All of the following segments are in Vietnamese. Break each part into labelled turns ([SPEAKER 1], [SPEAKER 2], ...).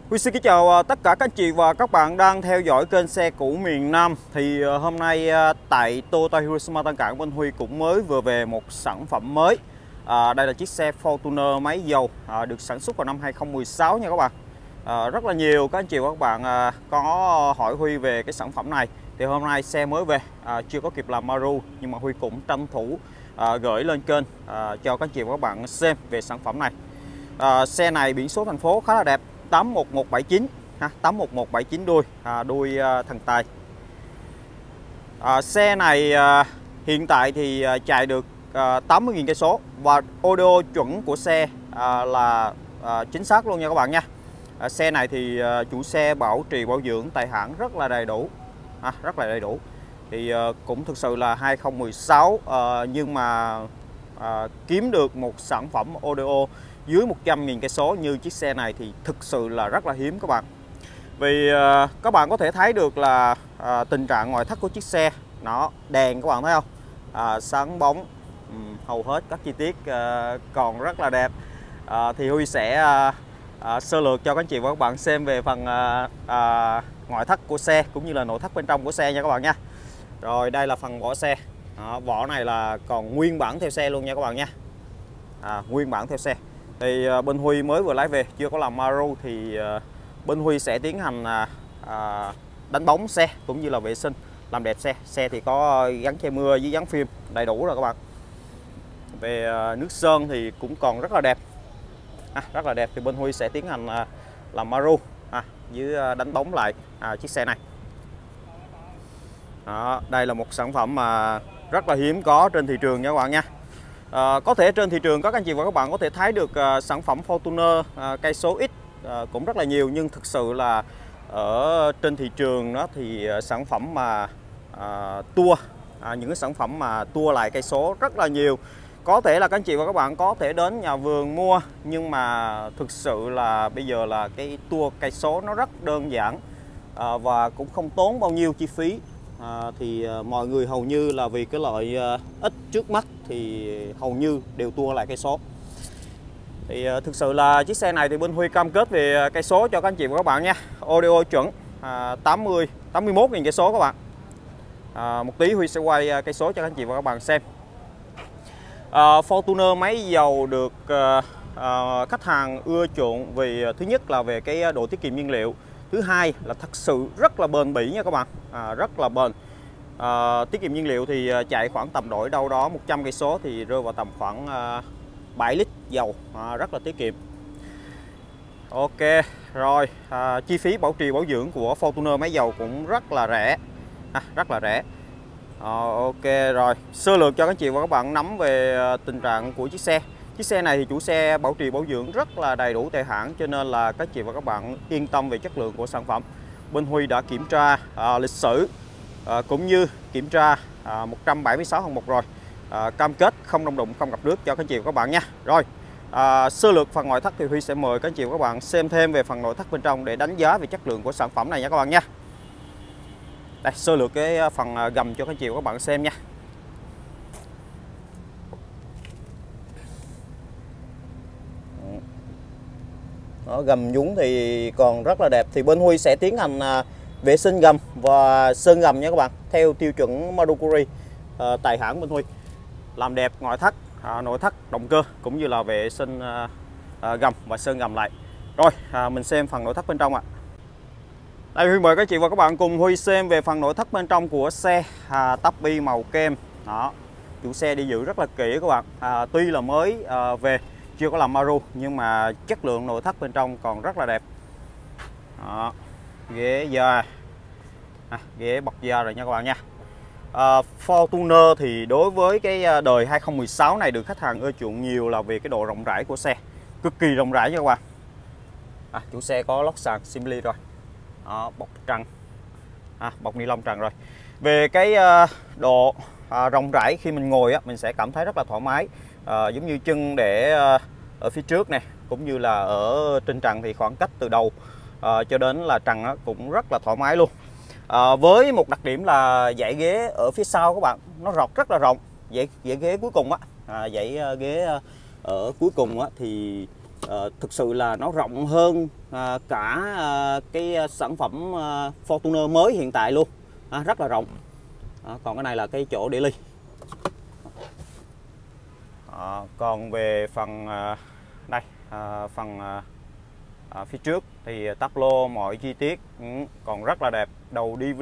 [SPEAKER 1] Huy xin kính chào tất cả các anh chị và các bạn đang theo dõi kênh xe cũ miền Nam. Thì hôm nay tại Toyota Hiroshima Tân Cảng, bên Huy cũng mới vừa về một sản phẩm mới. Đây là chiếc xe Fortuner máy dầu được sản xuất vào năm 2016 nha các bạn. Rất là nhiều các anh chị và các bạn có hỏi Huy về cái sản phẩm này. Thì hôm nay xe mới về, chưa có kịp làm Maru, nhưng mà Huy cũng tranh thủ gửi lên kênh cho các anh chị và các bạn xem về sản phẩm này. Xe này biển số thành phố khá là đẹp, 81179 ha, 81179 đuôi thần tài. Xe này hiện tại thì chạy được 80.000 cây số và audio chuẩn của xe là chính xác luôn nha các bạn nha. Xe này thì chủ xe bảo trì bảo dưỡng tại hãng rất là đầy đủ, rất là đầy đủ. Thì cũng thực sự là 2016 nhưng mà kiếm được một sản phẩm audio dưới 100.000 cây số như chiếc xe này thì thực sự là rất là hiếm các bạn. Vì các bạn có thể thấy được là tình trạng ngoại thất của chiếc xe, nó đèn các bạn thấy không, sáng bóng, hầu hết các chi tiết còn rất là đẹp. Thì Huy sẽ sơ lược cho các anh chị và các bạn xem về phần ngoại thất của xe cũng như là nội thất bên trong của xe nha các bạn nha. Rồi đây là phần vỏ xe. Vỏ này là còn nguyên bản theo xe luôn nha các bạn nha. Nguyên bản theo xe. Thì bên Huy mới vừa lái về, chưa có làm Maru, thì bên Huy sẽ tiến hành đánh bóng xe cũng như là vệ sinh, làm đẹp xe. Xe thì có gắn che mưa với gắn phim đầy đủ rồi các bạn. Về nước sơn thì cũng còn rất là đẹp, rất là đẹp. Thì bên Huy sẽ tiến hành làm Maru với đánh bóng lại chiếc xe này. Đây là một sản phẩm mà rất là hiếm có trên thị trường nha các bạn nha. Có thể trên thị trường các anh chị và các bạn có thể thấy được sản phẩm Fortuner cây số ít cũng rất là nhiều, nhưng thực sự là ở trên thị trường đó thì sản phẩm mà tua, những cái sản phẩm mà tua lại cây số rất là nhiều. Có thể là các anh chị và các bạn có thể đến nhà vườn mua, nhưng mà thực sự là bây giờ là cái tua cây số nó rất đơn giản và cũng không tốn bao nhiêu chi phí. Thì mọi người hầu như là vì cái lợi ích trước mắt thì hầu như đều tua lại cây số. Thì thực sự là chiếc xe này thì bên Huy cam kết về cây số cho các anh chị và các bạn nha. Audio chuẩn 81.000 cây số các bạn. Một tí Huy sẽ quay cây số cho các anh chị và các bạn xem. Fortuner máy dầu được khách hàng ưa chuộng vì thứ nhất là về cái độ tiết kiệm nhiên liệu, thứ hai là thật sự rất là bền bỉ nha các bạn, rất là bền. Tiết kiệm nhiên liệu thì chạy khoảng tầm đổi đâu đó 100 cây số thì rơi vào tầm khoảng 7 lít dầu, rất là tiết kiệm. Ok rồi, chi phí bảo trì bảo dưỡng của Fortuner máy dầu cũng rất là rẻ, rất là rẻ. Ok rồi, sơ lược cho các chị và các bạn nắm về tình trạng của chiếc xe. Chiếc xe này thì chủ xe bảo trì bảo dưỡng rất là đầy đủ tại hãng, cho nên là các chị và các bạn yên tâm về chất lượng của sản phẩm. Bên Huy đã kiểm tra lịch sử cũng như kiểm tra 176 hạng mục rồi, cam kết không đông đụng, không gặp nước cho các chị và các bạn nha. Rồi, sơ lược phần ngoại thất thì Huy sẽ mời các anh chị và các bạn xem thêm về phần nội thất bên trong để đánh giá về chất lượng của sản phẩm này nha các bạn nha. Đây, sơ lược cái phần gầm cho các anh chị và các bạn xem nha. Đó, gầm nhúng thì còn rất là đẹp. Thì bên Huy sẽ tiến hành vệ sinh gầm và sơn gầm nha các bạn, theo tiêu chuẩn Madukuri tại hãng bên Huy. Làm đẹp ngoại thất, nội thất, động cơ cũng như là vệ sinh gầm và sơn gầm lại. Rồi, mình xem phần nội thất bên trong ạ. Đây, Huy mời các chị và các bạn cùng Huy xem về phần nội thất bên trong của xe. Tắp bi màu kem. Đó, chủ xe đi giữ rất là kỹ các bạn. Tuy là mới về, chưa có làm Maru, nhưng mà chất lượng nội thất bên trong còn rất là đẹp. Đó, ghế da, ghế bọc da rồi nha các bạn nha. Fortuner thì đối với cái đời 2016 này được khách hàng ưa chuộng nhiều là vì cái độ rộng rãi của xe, cực kỳ rộng rãi nha các bạn. Chủ xe có lót sàn Simply rồi. Đó, bọc trần, bọc ni lông trần rồi. Về cái độ rộng rãi khi mình ngồi mình sẽ cảm thấy rất là thoải mái, giống như chân để ở phía trước này, cũng như là ở trên trần thì khoảng cách từ đầu cho đến là trần cũng rất là thoải mái luôn. Với một đặc điểm là dãy ghế ở phía sau các bạn, nó rất là rộng. Dãy ghế cuối cùng dãy ghế ở cuối cùng thì thực sự là nó rộng hơn cả cái sản phẩm Fortuner mới hiện tại luôn, rất là rộng. Còn cái này là cái chỗ để ly. Còn về phần đây, phần phía trước thì tắp lô mọi chi tiết còn rất là đẹp, đầu DVD.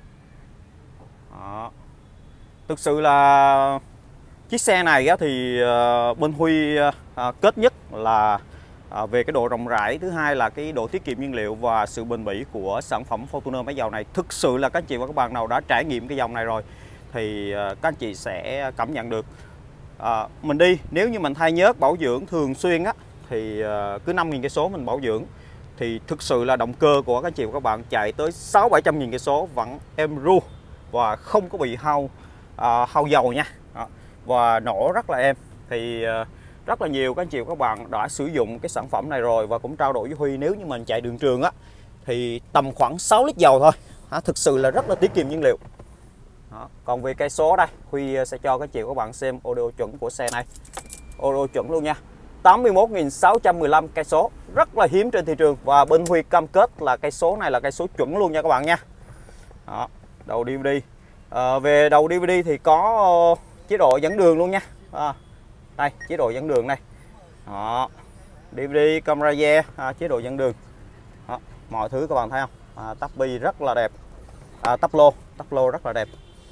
[SPEAKER 1] Thực sự là chiếc xe này thì bên Huy kết nhất là về cái độ rộng rãi, thứ hai là cái độ tiết kiệm nhiên liệu và sự bền bỉ của sản phẩm Fortuner máy dầu này. Thực sự là các anh chị và các bạn nào đã trải nghiệm cái dòng này rồi thì các anh chị sẽ cảm nhận được. Mình đi, nếu như mình thay nhớt bảo dưỡng thường xuyên á, thì cứ 5.000 cây số mình bảo dưỡng thì thực sự là động cơ của các anh chị và các bạn chạy tới 600-700.000 cây số vẫn êm ru và không có bị hao dầu nha. Và nổ rất là êm. Thì rất là nhiều các anh chị và các bạn đã sử dụng cái sản phẩm này rồi và cũng trao đổi với Huy, nếu như mình chạy đường trường á thì tầm khoảng 6 lít dầu thôi. Thực sự là rất là tiết kiệm nhiên liệu. Còn về cây số đây, Huy sẽ cho các anh chị và các bạn xem ODO chuẩn của xe này. ODO chuẩn luôn nha, 81.615 cây số, rất là hiếm trên thị trường và bên Huy cam kết là cây số này là cây số chuẩn luôn nha các bạn nha. Đầu DVD. Về đầu DVD thì có chế độ dẫn đường luôn nha. Đây, chế độ dẫn đường này. DVD, camera rear, chế độ dẫn đường. Mọi thứ các bạn thấy không? Tắp bi rất là đẹp. Tắp lô rất là đẹp.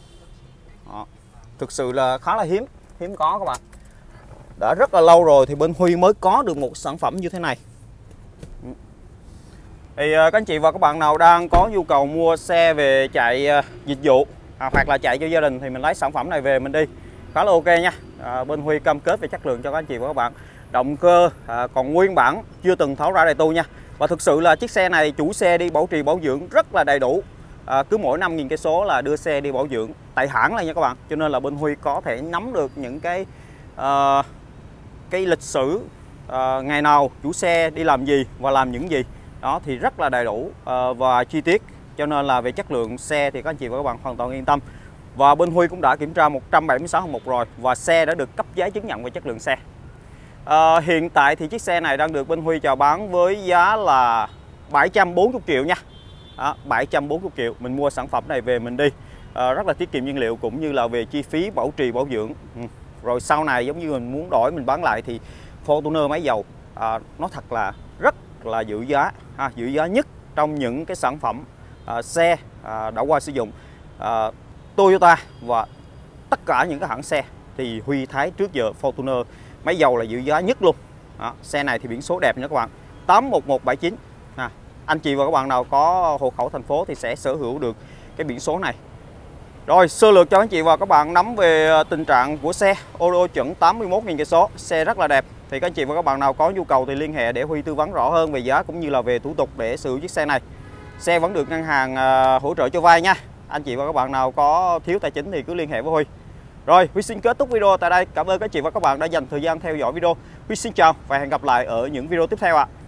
[SPEAKER 1] Thực sự là khá là hiếm có các bạn. Đã rất là lâu rồi thì bên Huy mới có được một sản phẩm như thế này. Thì các anh chị và các bạn nào đang có nhu cầu mua xe về chạy dịch vụ hoặc là chạy cho gia đình thì mình lấy sản phẩm này về mình đi, khá là ok nha. Bên Huy cam kết về chất lượng cho các anh chị và các bạn. Động cơ còn nguyên bản, chưa từng tháo ra đầy tu nha. Và thực sự là chiếc xe này chủ xe đi bảo trì bảo dưỡng rất là đầy đủ. Cứ mỗi 5.000 cây số là đưa xe đi bảo dưỡng tại hãng này nha các bạn. Cho nên là bên Huy có thể nắm được những cái lịch sử ngày nào chủ xe đi làm gì và làm những gì. Đó thì rất là đầy đủ và chi tiết. Cho nên là về chất lượng xe thì các anh chị và các bạn hoàn toàn yên tâm. Và bên Huy cũng đã kiểm tra 176 hạng mục rồi và xe đã được cấp giấy chứng nhận về chất lượng xe. Hiện tại thì chiếc xe này đang được bên Huy chào bán với giá là 740 triệu nha. 740 triệu mình mua sản phẩm này về mình đi, rất là tiết kiệm nhiên liệu cũng như là về chi phí bảo trì bảo dưỡng. Rồi sau này giống như mình muốn đổi mình bán lại thì Fortuner máy dầu nó thật là rất là giữ giá nhất trong những cái sản phẩm xe đã qua sử dụng Toyota và tất cả những cái hãng xe thì Huy thấy trước giờ Fortuner máy dầu là giữ giá nhất luôn. Xe này thì biển số đẹp nha các bạn, 81179. Anh chị và các bạn nào có hộ khẩu thành phố thì sẽ sở hữu được cái biển số này. Rồi sơ lược cho anh chị và các bạn nắm về tình trạng của xe. ODO chuẩn 81.000 cây số, xe rất là đẹp. Thì các anh chị và các bạn nào có nhu cầu thì liên hệ để Huy tư vấn rõ hơn về giá cũng như là về thủ tục để sở hữu chiếc xe này. Xe vẫn được ngân hàng hỗ trợ cho vay nha. Anh chị và các bạn nào có thiếu tài chính thì cứ liên hệ với Huy. Rồi Huy xin kết thúc video tại đây. Cảm ơn các anh chị và các bạn đã dành thời gian theo dõi video. Huy xin chào và hẹn gặp lại ở những video tiếp theo ạ.